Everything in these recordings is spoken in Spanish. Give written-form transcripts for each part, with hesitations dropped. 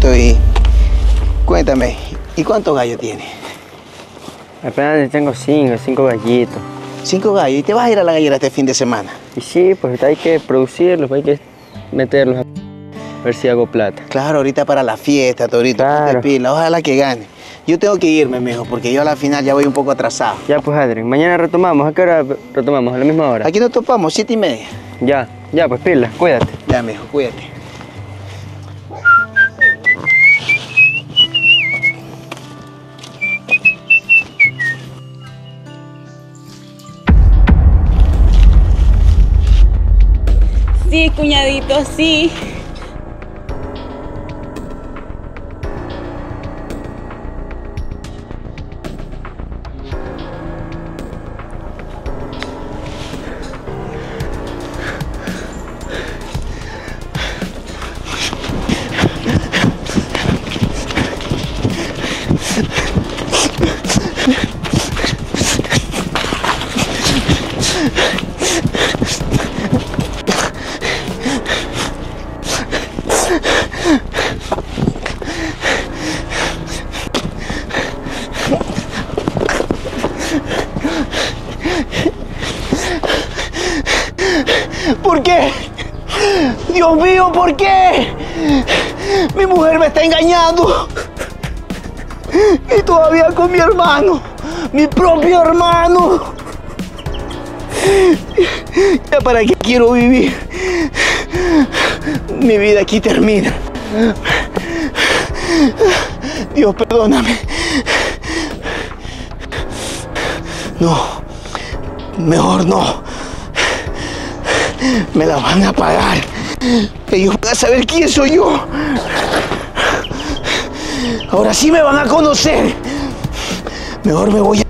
hermanito, y cuéntame, ¿y cuántos gallos tienes? Apenas tengo cinco gallitos. 5 gallos, ¿y te vas a ir a la gallera este fin de semana? Y sí, pues hay que producirlos, hay que meterlos a ver si hago plata. Claro, ahorita para la fiesta, Torito, Claro. ponte pila, ojalá que gane. Yo tengo que irme, mijo, porque yo a la final ya voy un poco atrasado. Ya pues, Adrián, mañana retomamos. ¿A qué hora retomamos? ¿A la misma hora? Aquí nos topamos, 7:30. Ya, pues pila, cuídate. Ya, mijo, cuídate. Sí, cuñadito, sí. ¿Por qué? Dios mío, ¿por qué? Mi mujer me está engañando. Y todavía con mi hermano, mi propio hermano. ¿Ya para qué quiero vivir? Mi vida aquí termina. Dios, perdóname. No, mejor no. Me la van a pagar. Ellos van a saber quién soy yo. Ahora sí me van a conocer. Mejor me voy a...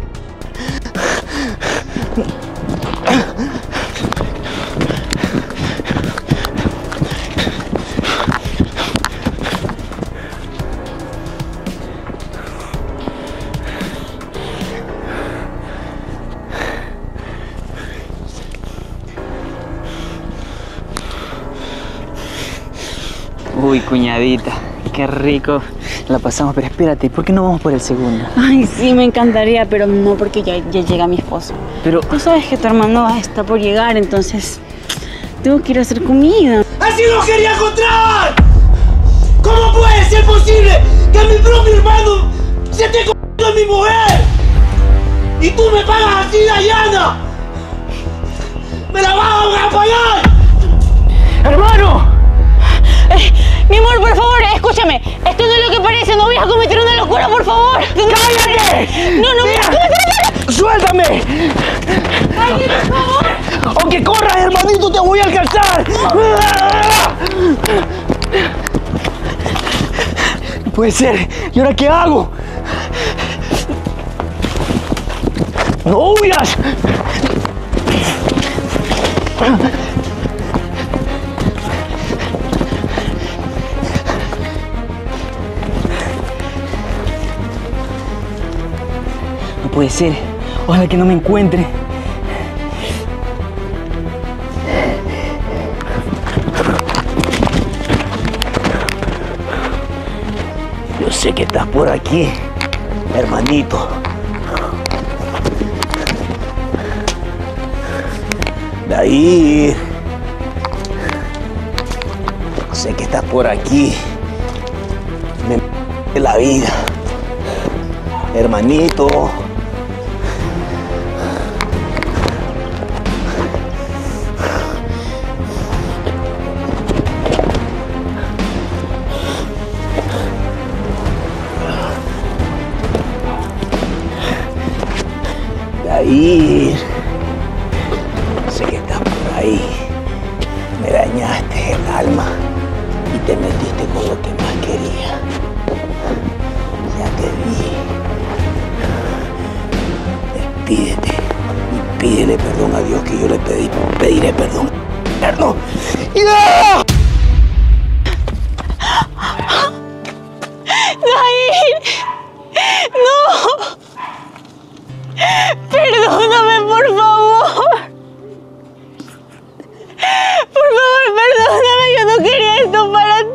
Uy, cuñadita, qué rico la pasamos, pero espérate, ¿por qué no vamos por el segundo? Ay, sí, me encantaría, pero no porque ya llega mi esposo. Pero, Tú sabes que tu hermano está por llegar, entonces tengo que ir a hacer comida. ¡Así lo quería encontrar! ¿Cómo puede ser posible que mi propio hermano se esté comiendo a mi mujer? Y tú me pagas así, Dayana. ¡Me la vas a pagar! ¡hermano! Mi amor, por favor, escúchame. Esto no es lo que parece, no voy a cometer una locura, por favor. ¡Cállate! No, no, ¡Suéltame! ¡Cállate, por favor! Aunque corras, hermanito, te voy a alcanzar. No puede ser. ¿Y ahora qué hago? ¡No huyas! No puede ser. Ojalá que no me encuentre. Yo sé que estás por aquí, hermanito. De ahí. Sé que estás por aquí. Me la vida. Hermanito. De ahí. Sé que estás por ahí. Me dañaste el alma y te metiste con lo que más quería. Ya te vi. Despídete y pídele perdón a Dios, que yo le pediré perdón. ¡Perdón! ¡Ya! ¡Nair! ¡No! Perdóname, por favor. Por favor, perdóname, yo no quería esto para ti.